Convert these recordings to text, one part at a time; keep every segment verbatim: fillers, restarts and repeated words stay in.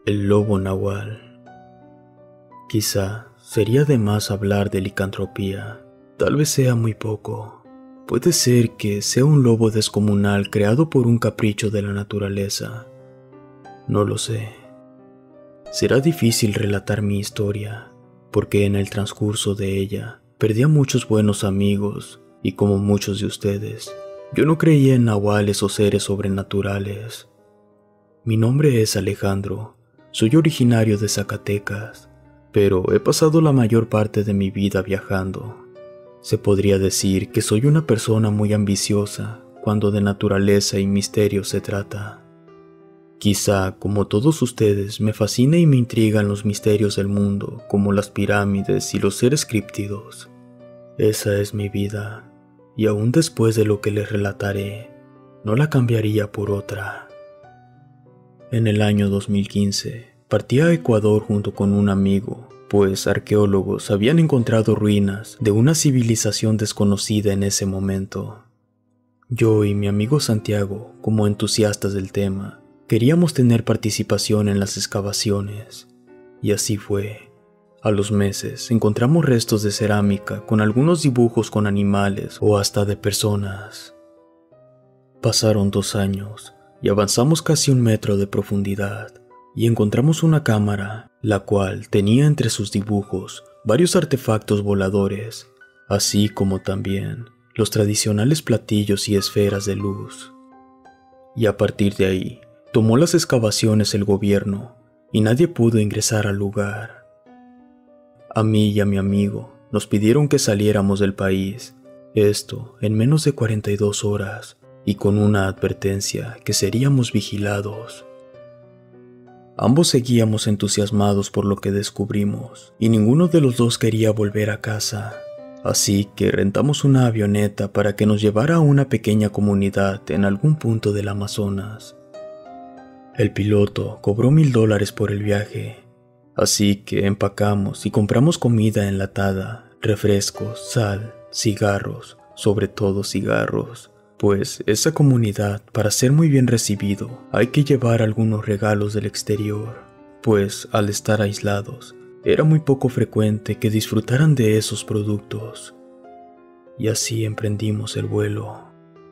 El lobo nahual. Quizá sería de más hablar de licantropía. Tal vez sea muy poco. Puede ser que sea un lobo descomunal creado por un capricho de la naturaleza. No lo sé. Será difícil relatar mi historia, porque en el transcurso de ella perdí a muchos buenos amigos y, como muchos de ustedes, yo no creía en nahuales o seres sobrenaturales. Mi nombre es Alejandro, soy originario de Zacatecas, pero he pasado la mayor parte de mi vida viajando. Se podría decir que soy una persona muy ambiciosa cuando de naturaleza y misterio se trata. Quizá, como todos ustedes, me fascina y me intrigan los misterios del mundo, como las pirámides y los seres críptidos. Esa es mi vida, y aún después de lo que les relataré, no la cambiaría por otra. En el año dos mil quince, partí a Ecuador junto con un amigo, pues arqueólogos habían encontrado ruinas de una civilización desconocida en ese momento. Yo y mi amigo Santiago, como entusiastas del tema, queríamos tener participación en las excavaciones, y así fue. A los meses encontramos restos de cerámica con algunos dibujos con animales o hasta de personas. Pasaron dos años y avanzamos casi un metro de profundidad y encontramos una cámara, la cual tenía entre sus dibujos varios artefactos voladores, así como también los tradicionales platillos y esferas de luz. Y a partir de ahí, tomó las excavaciones el gobierno y nadie pudo ingresar al lugar. A mí y a mi amigo nos pidieron que saliéramos del país, esto en menos de cuarenta y dos horas, y con una advertencia que seríamos vigilados. Ambos seguíamos entusiasmados por lo que descubrimos, y ninguno de los dos quería volver a casa, así que rentamos una avioneta para que nos llevara a una pequeña comunidad en algún punto del Amazonas. El piloto cobró mil dólares por el viaje, así que empacamos y compramos comida enlatada, refrescos, sal, cigarros, sobre todo cigarros, pues esa comunidad, para ser muy bien recibido, hay que llevar algunos regalos del exterior, pues al estar aislados, era muy poco frecuente que disfrutaran de esos productos. Y así emprendimos el vuelo.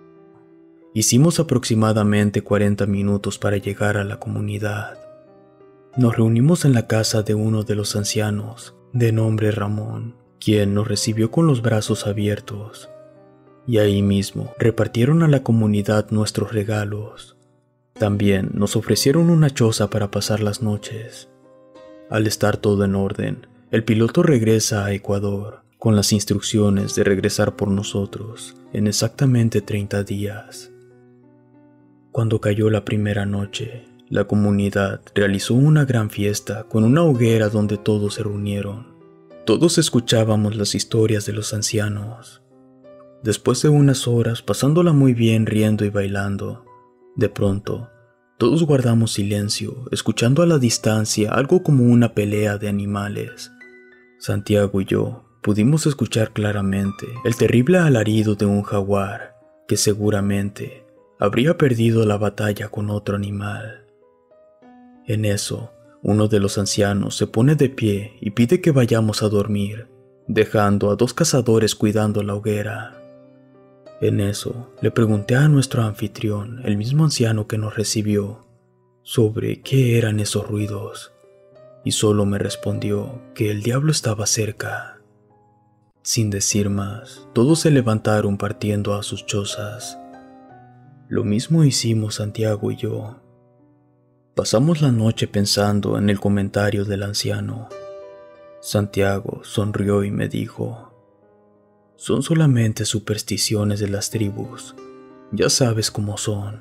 Hicimos aproximadamente cuarenta minutos para llegar a la comunidad. Nos reunimos en la casa de uno de los ancianos, de nombre Ramón, quien nos recibió con los brazos abiertos. Y ahí mismo repartieron a la comunidad nuestros regalos. También nos ofrecieron una choza para pasar las noches. Al estar todo en orden, el piloto regresa a Ecuador, con las instrucciones de regresar por nosotros en exactamente treinta días. Cuando cayó la primera noche, la comunidad realizó una gran fiesta con una hoguera donde todos se reunieron. Todos escuchábamos las historias de los ancianos. Después de unas horas pasándola muy bien riendo y bailando, de pronto, todos guardamos silencio, escuchando a la distancia algo como una pelea de animales. Santiago y yo pudimos escuchar claramente el terrible alarido de un jaguar, que seguramente habría perdido la batalla con otro animal. En eso, uno de los ancianos se pone de pie y pide que vayamos a dormir, dejando a dos cazadores cuidando la hoguera. En eso, le pregunté a nuestro anfitrión, el mismo anciano que nos recibió, sobre qué eran esos ruidos, y solo me respondió que el diablo estaba cerca. Sin decir más, todos se levantaron partiendo a sus chozas. Lo mismo hicimos Santiago y yo. Pasamos la noche pensando en el comentario del anciano. Santiago sonrió y me dijo: son solamente supersticiones de las tribus, ya sabes cómo son.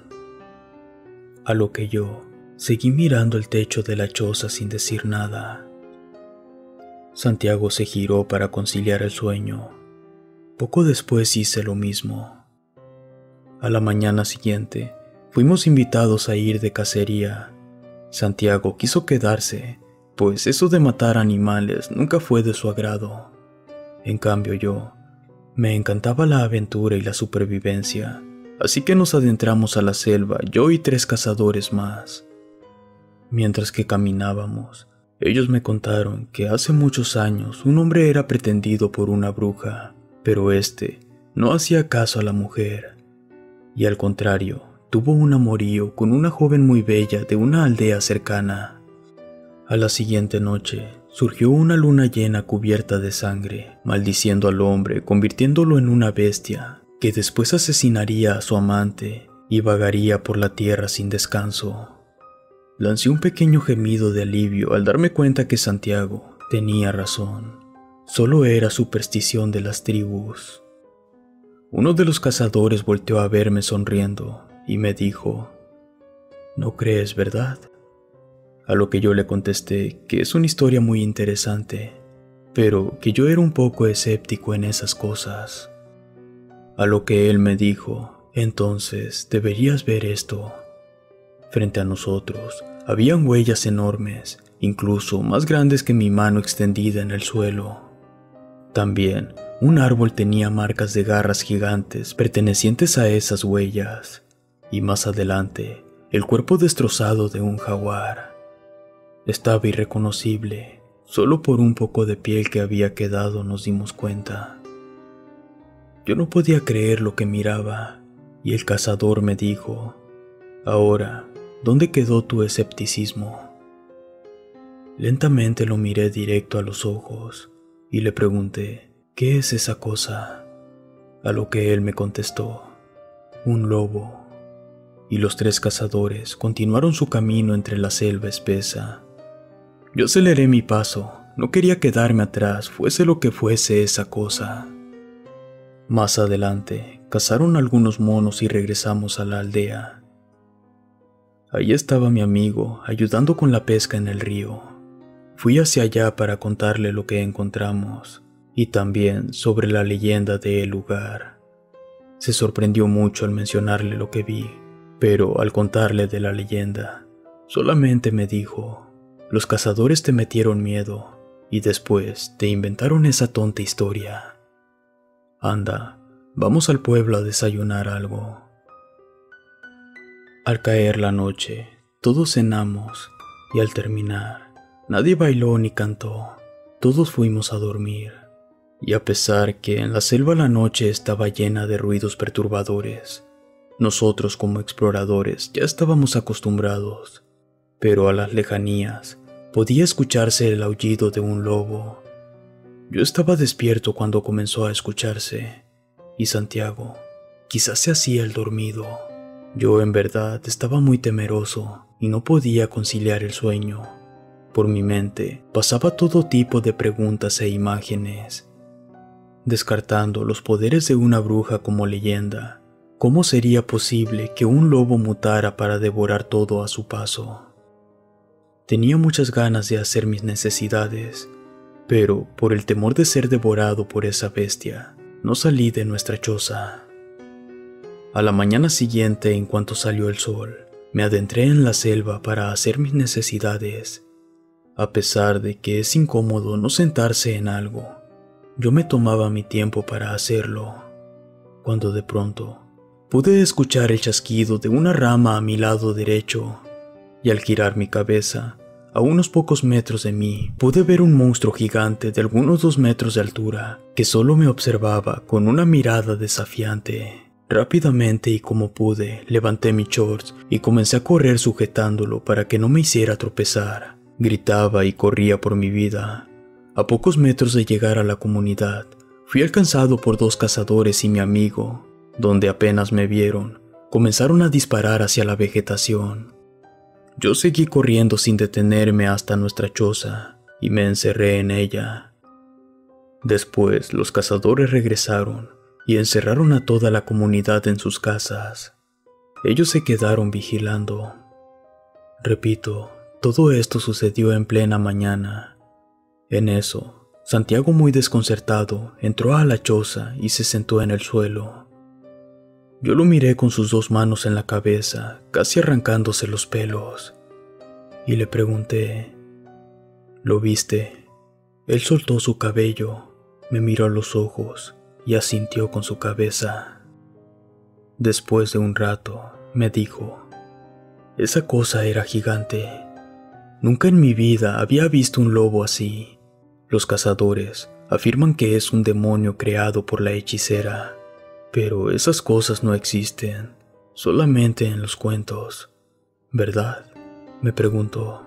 A lo que yo seguí mirando el techo de la choza sin decir nada. Santiago se giró para conciliar el sueño. Poco después hice lo mismo. A la mañana siguiente, fuimos invitados a ir de cacería. Santiago quiso quedarse, pues eso de matar animales nunca fue de su agrado. En cambio yo, me encantaba la aventura y la supervivencia, así que nos adentramos a la selva, yo y tres cazadores más. Mientras que caminábamos, ellos me contaron que hace muchos años un hombre era pretendido por una bruja, pero este no hacía caso a la mujer, y al contrario, tuvo un amorío con una joven muy bella de una aldea cercana. A la siguiente noche, surgió una luna llena cubierta de sangre, maldiciendo al hombre, convirtiéndolo en una bestia, que después asesinaría a su amante y vagaría por la tierra sin descanso. Lancé un pequeño gemido de alivio al darme cuenta que Santiago tenía razón. Solo era superstición de las tribus. Uno de los cazadores volteó a verme sonriendo y me dijo: «¿No crees, verdad?». A lo que yo le contesté que es una historia muy interesante, pero que yo era un poco escéptico en esas cosas. A lo que él me dijo: «Entonces deberías ver esto». Frente a nosotros habían huellas enormes, incluso más grandes que mi mano extendida en el suelo. También un árbol tenía marcas de garras gigantes pertenecientes a esas huellas, y más adelante el cuerpo destrozado de un jaguar. Estaba irreconocible, solo por un poco de piel que había quedado nos dimos cuenta. Yo no podía creer lo que miraba, y el cazador me dijo: «Ahora, ¿dónde quedó tu escepticismo?». Lentamente lo miré directo a los ojos y le pregunté: «¿Qué es esa cosa?». A lo que él me contestó: «Un lobo». Y los tres cazadores continuaron su camino entre la selva espesa. Yo aceleré mi paso, no quería quedarme atrás, fuese lo que fuese esa cosa. Más adelante, cazaron algunos monos y regresamos a la aldea. Allí estaba mi amigo, ayudando con la pesca en el río. Fui hacia allá para contarle lo que encontramos, y también sobre la leyenda del lugar. Se sorprendió mucho al mencionarle lo que vi, pero al contarle de la leyenda, solamente me dijo: «Los cazadores te metieron miedo, y después te inventaron esa tonta historia. Anda, vamos al pueblo a desayunar algo». Al caer la noche, todos cenamos, y al terminar, nadie bailó ni cantó, todos fuimos a dormir. Y a pesar que en la selva la noche estaba llena de ruidos perturbadores, nosotros como exploradores ya estábamos acostumbrados, pero a las lejanías podía escucharse el aullido de un lobo. Yo estaba despierto cuando comenzó a escucharse, y Santiago quizás se hacía el dormido. Yo en verdad estaba muy temeroso y no podía conciliar el sueño. Por mi mente pasaba todo tipo de preguntas e imágenes. Descartando los poderes de una bruja como leyenda, ¿cómo sería posible que un lobo mutara para devorar todo a su paso? Tenía muchas ganas de hacer mis necesidades, pero por el temor de ser devorado por esa bestia, no salí de nuestra choza. A la mañana siguiente, en cuanto salió el sol, me adentré en la selva para hacer mis necesidades. A pesar de que es incómodo no sentarse en algo, yo me tomaba mi tiempo para hacerlo, cuando de pronto pude escuchar el chasquido de una rama a mi lado derecho, y al girar mi cabeza, a unos pocos metros de mí, pude ver un monstruo gigante de algunos dos metros de altura, que solo me observaba con una mirada desafiante. Rápidamente y como pude, levanté mi shorts y comencé a correr sujetándolo para que no me hiciera tropezar. Gritaba y corría por mi vida. A pocos metros de llegar a la comunidad, fui alcanzado por dos cazadores y mi amigo, donde apenas me vieron, comenzaron a disparar hacia la vegetación. Yo seguí corriendo sin detenerme hasta nuestra choza y me encerré en ella. Después los cazadores regresaron y encerraron a toda la comunidad en sus casas. Ellos se quedaron vigilando. Repito, todo esto sucedió en plena mañana. En eso, Santiago, muy desconcertado, entró a la choza y se sentó en el suelo. Yo lo miré con sus dos manos en la cabeza, casi arrancándose los pelos, y le pregunté: ¿lo viste? Él soltó su cabello, me miró a los ojos y asintió con su cabeza. Después de un rato, me dijo: esa cosa era gigante, Nunca en mi vida había visto un lobo así. Los cazadores afirman que es un demonio creado por la hechicera, pero esas cosas no existen, solamente en los cuentos, ¿verdad?, me preguntó.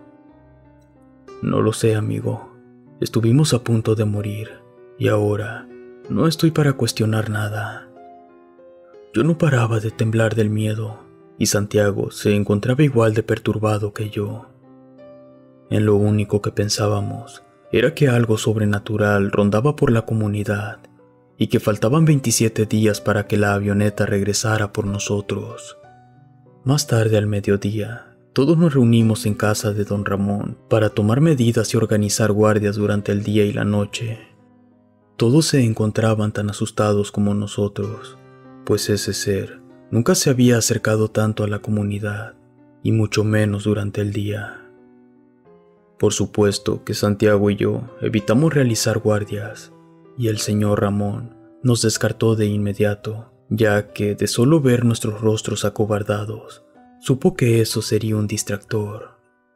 No lo sé, amigo. Estuvimos a punto de morir, y ahora no estoy para cuestionar nada. Yo no paraba de temblar del miedo, y Santiago se encontraba igual de perturbado que yo. En lo único que pensábamos era que algo sobrenatural rondaba por la comunidad, y que faltaban veintisiete días para que la avioneta regresara por nosotros. Más tarde, al mediodía, todos nos reunimos en casa de don Ramón para tomar medidas y organizar guardias durante el día y la noche. Todos se encontraban tan asustados como nosotros, pues ese ser nunca se había acercado tanto a la comunidad, y mucho menos durante el día. Por supuesto que Santiago y yo evitamos realizar guardias, y el señor Ramón nos descartó de inmediato, ya que de solo ver nuestros rostros acobardados, supo que eso sería un distractor.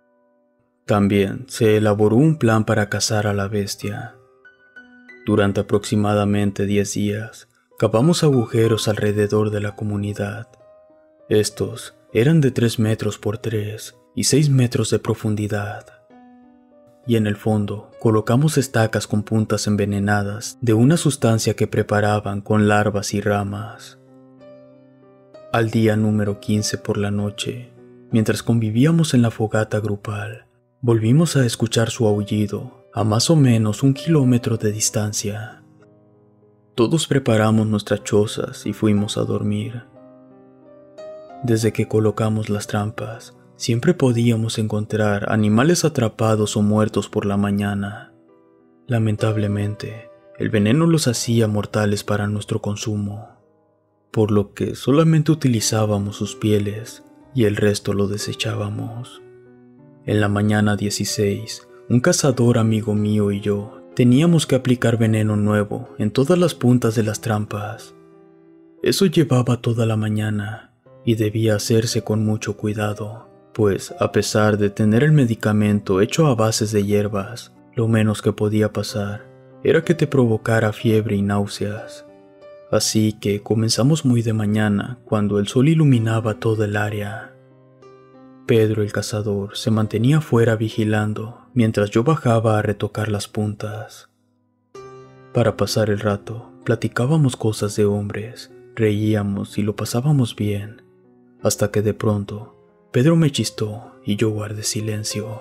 También se elaboró un plan para cazar a la bestia. Durante aproximadamente diez días, cavamos agujeros alrededor de la comunidad. Estos eran de tres metros por tres y seis metros de profundidad. Y en el fondo colocamos estacas con puntas envenenadas de una sustancia que preparaban con larvas y ramas. Al día número quince por la noche, mientras convivíamos en la fogata grupal, volvimos a escuchar su aullido a más o menos un kilómetro de distancia. Todos preparamos nuestras chozas y fuimos a dormir. Desde que colocamos las trampas, siempre podíamos encontrar animales atrapados o muertos por la mañana. Lamentablemente, el veneno los hacía mortales para nuestro consumo, por lo que solamente utilizábamos sus pieles y el resto lo desechábamos. En la mañana dieciséis, un cazador amigo mío y yo teníamos que aplicar veneno nuevo en todas las puntas de las trampas. Eso llevaba toda la mañana y debía hacerse con mucho cuidado, pues a pesar de tener el medicamento hecho a bases de hierbas, lo menos que podía pasar era que te provocara fiebre y náuseas. Así que comenzamos muy de mañana, cuando el sol iluminaba todo el área. Pedro el cazador se mantenía fuera vigilando, mientras yo bajaba a retocar las puntas. Para pasar el rato, platicábamos cosas de hombres, reíamos y lo pasábamos bien, hasta que de pronto Pedro me chistó y yo guardé silencio.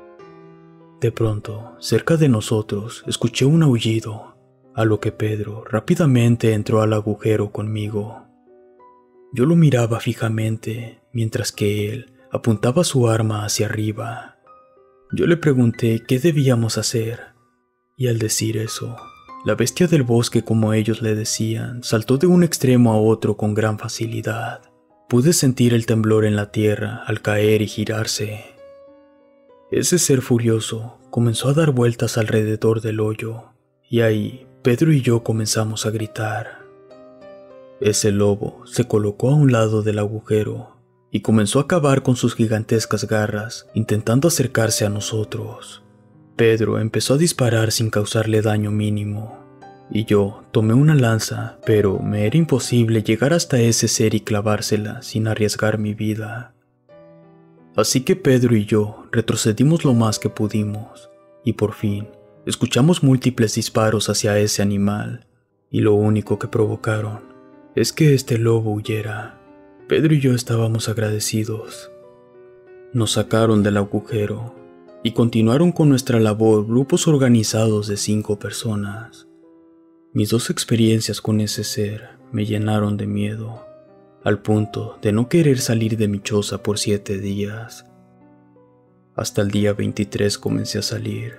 De pronto, cerca de nosotros, escuché un aullido, a lo que Pedro rápidamente entró al agujero conmigo. Yo lo miraba fijamente, mientras que él apuntaba su arma hacia arriba. Yo le pregunté qué debíamos hacer, y al decir eso, la bestia del bosque, como ellos le decían, saltó de un extremo a otro con gran facilidad. Pude sentir el temblor en la tierra al caer y girarse. Ese ser furioso comenzó a dar vueltas alrededor del hoyo, y ahí Pedro y yo comenzamos a gritar. Ese lobo se colocó a un lado del agujero y comenzó a cavar con sus gigantescas garras, intentando acercarse a nosotros. Pedro empezó a disparar sin causarle daño mínimo, y yo tomé una lanza, pero me era imposible llegar hasta ese ser y clavársela sin arriesgar mi vida. Así que Pedro y yo retrocedimos lo más que pudimos, y por fin escuchamos múltiples disparos hacia ese animal, y lo único que provocaron es que este lobo huyera. Pedro y yo estábamos agradecidos. Nos sacaron del agujero y continuaron con nuestra labor grupos organizados de cinco personas. Mis dos experiencias con ese ser me llenaron de miedo, al punto de no querer salir de mi choza por siete días. Hasta el día veintitrés comencé a salir,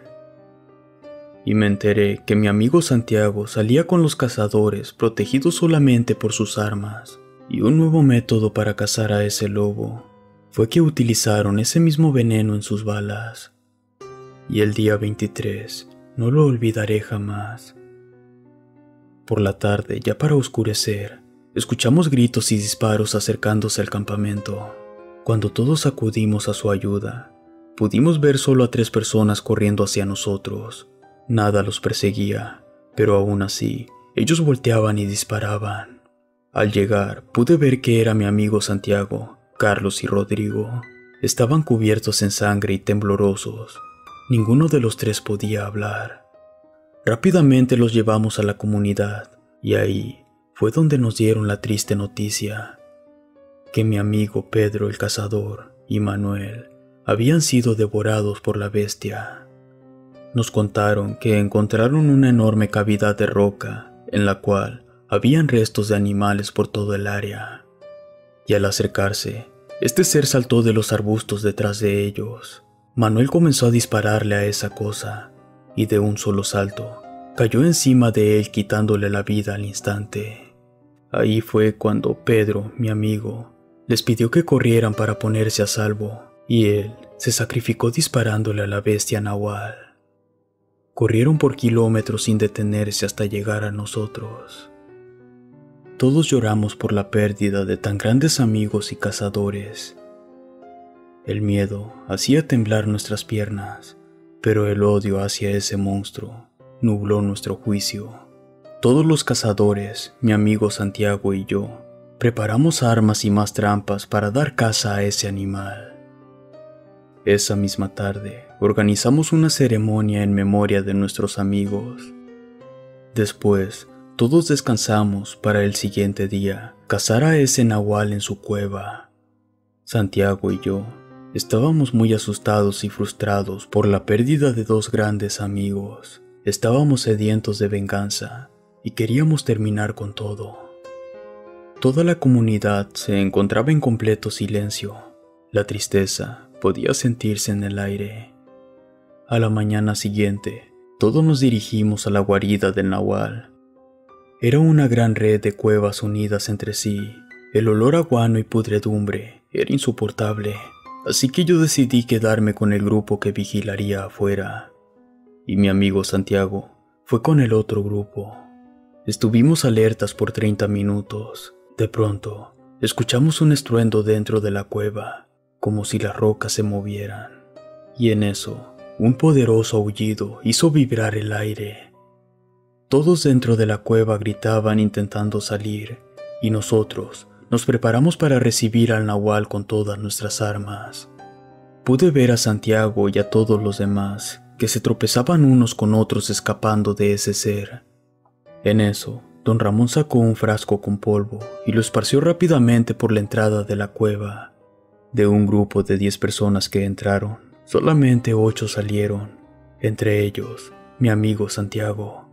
y me enteré que mi amigo Santiago salía con los cazadores protegidos solamente por sus armas, y un nuevo método para cazar a ese lobo fue que utilizaron ese mismo veneno en sus balas. Y el día veintitrés no lo olvidaré jamás. Por la tarde, ya para oscurecer, escuchamos gritos y disparos acercándose al campamento. Cuando todos acudimos a su ayuda, pudimos ver solo a tres personas corriendo hacia nosotros. Nada los perseguía, pero aún así, ellos volteaban y disparaban. Al llegar, pude ver que era mi amigo Santiago, Carlos y Rodrigo. Estaban cubiertos en sangre y temblorosos. Ninguno de los tres podía hablar. Rápidamente los llevamos a la comunidad, y ahí fue donde nos dieron la triste noticia, que mi amigo Pedro el cazador y Manuel habían sido devorados por la bestia. Nos contaron que encontraron una enorme cavidad de roca, en la cual habían restos de animales por todo el área. Y al acercarse, este ser saltó de los arbustos detrás de ellos. Manuel comenzó a dispararle a esa cosa, y de un solo salto, cayó encima de él quitándole la vida al instante. Ahí fue cuando Pedro, mi amigo, les pidió que corrieran para ponerse a salvo, y él se sacrificó disparándole a la bestia nahual. Corrieron por kilómetros sin detenerse hasta llegar a nosotros. Todos lloramos por la pérdida de tan grandes amigos y cazadores. El miedo hacía temblar nuestras piernas, pero el odio hacia ese monstruo nubló nuestro juicio. Todos los cazadores, mi amigo Santiago y yo, preparamos armas y más trampas para dar caza a ese animal. Esa misma tarde, organizamos una ceremonia en memoria de nuestros amigos. Después, todos descansamos para el siguiente día cazar a ese nahual en su cueva. Santiago y yo estábamos muy asustados y frustrados por la pérdida de dos grandes amigos. Estábamos sedientos de venganza y queríamos terminar con todo. Toda la comunidad se encontraba en completo silencio. La tristeza podía sentirse en el aire. A la mañana siguiente, todos nos dirigimos a la guarida del nahual. Era una gran red de cuevas unidas entre sí. El olor a guano y pudredumbre era insoportable, así que yo decidí quedarme con el grupo que vigilaría afuera. Y mi amigo Santiago fue con el otro grupo. Estuvimos alertas por treinta minutos. De pronto, escuchamos un estruendo dentro de la cueva, como si las rocas se movieran. Y en eso, un poderoso aullido hizo vibrar el aire. Todos dentro de la cueva gritaban intentando salir, y nosotros nos preparamos para recibir al nahual con todas nuestras armas. Pude ver a Santiago y a todos los demás, que se tropezaban unos con otros escapando de ese ser. En eso, don Ramón sacó un frasco con polvo y lo esparció rápidamente por la entrada de la cueva. De un grupo de diez personas que entraron, solamente ocho salieron, entre ellos mi amigo Santiago.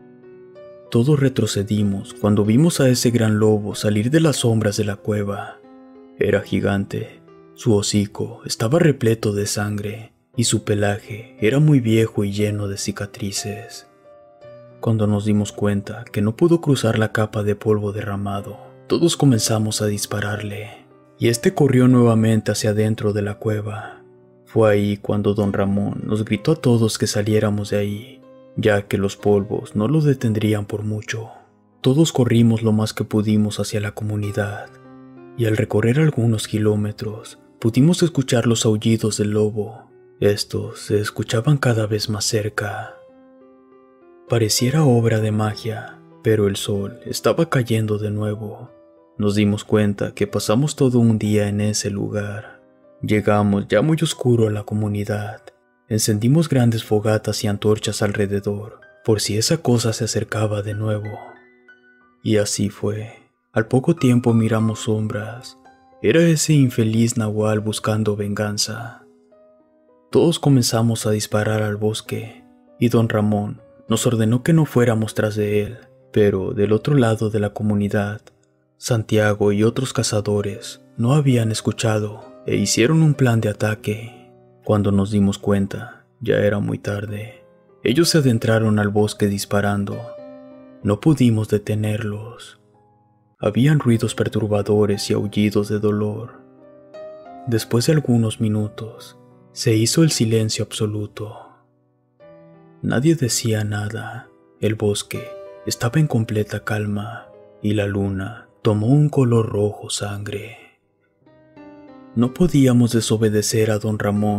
Todos retrocedimos cuando vimos a ese gran lobo salir de las sombras de la cueva. Era gigante, su hocico estaba repleto de sangre y su pelaje era muy viejo y lleno de cicatrices. Cuando nos dimos cuenta que no pudo cruzar la capa de polvo derramado, todos comenzamos a dispararle, y este corrió nuevamente hacia adentro de la cueva. Fue ahí cuando don Ramón nos gritó a todos que saliéramos de ahí, ya que los polvos no lo detendrían por mucho. Todos corrimos lo más que pudimos hacia la comunidad, y al recorrer algunos kilómetros, pudimos escuchar los aullidos del lobo. Estos se escuchaban cada vez más cerca. Pareciera obra de magia, pero el sol estaba cayendo de nuevo. Nos dimos cuenta que pasamos todo un día en ese lugar. Llegamos ya muy oscuro a la comunidad. Encendimos grandes fogatas y antorchas alrededor, por si esa cosa se acercaba de nuevo. Y así fue. Al poco tiempo miramos sombras. Era ese infeliz nahual buscando venganza. Todos comenzamos a disparar al bosque, y don Ramón nos ordenó que no fuéramos tras de él, pero del otro lado de la comunidad, Santiago y otros cazadores no habían escuchado e hicieron un plan de ataque. Cuando nos dimos cuenta, ya era muy tarde. Ellos se adentraron al bosque disparando. No pudimos detenerlos. Habían ruidos perturbadores y aullidos de dolor. Después de algunos minutos, se hizo el silencio absoluto. Nadie decía nada. El bosque estaba en completa calma y la luna tomó un color rojo sangre. No podíamos desobedecer a don Ramón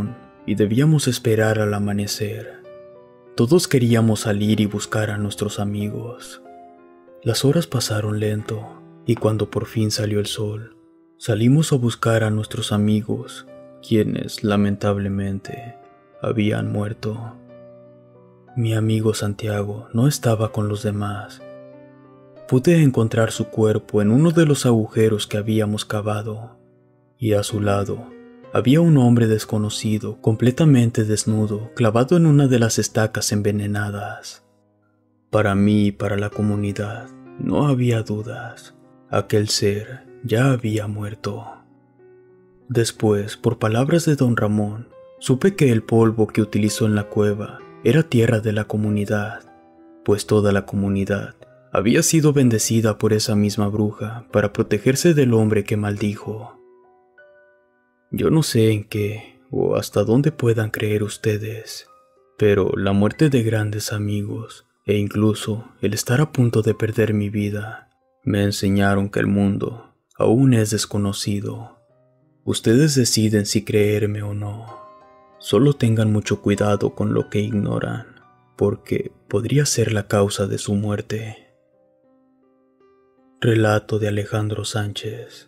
y debíamos esperar al amanecer. Todos queríamos salir y buscar a nuestros amigos. Las horas pasaron lento, y cuando por fin salió el sol, salimos a buscar a nuestros amigos, quienes, lamentablemente, habían muerto. Mi amigo Santiago no estaba con los demás. Pude encontrar su cuerpo en uno de los agujeros que habíamos cavado, y a su lado había un hombre desconocido, completamente desnudo, clavado en una de las estacas envenenadas. Para mí y para la comunidad no había dudas. Aquel ser ya había muerto. Después, por palabras de don Ramón, supe que el polvo que utilizó en la cueva era tierra de la comunidad, pues toda la comunidad había sido bendecida por esa misma bruja para protegerse del hombre que maldijo. Yo no sé en qué o hasta dónde puedan creer ustedes, pero la muerte de grandes amigos e incluso el estar a punto de perder mi vida me enseñaron que el mundo aún es desconocido. Ustedes deciden si creerme o no. Solo tengan mucho cuidado con lo que ignoran, porque podría ser la causa de su muerte. Relato de Alejandro Sánchez.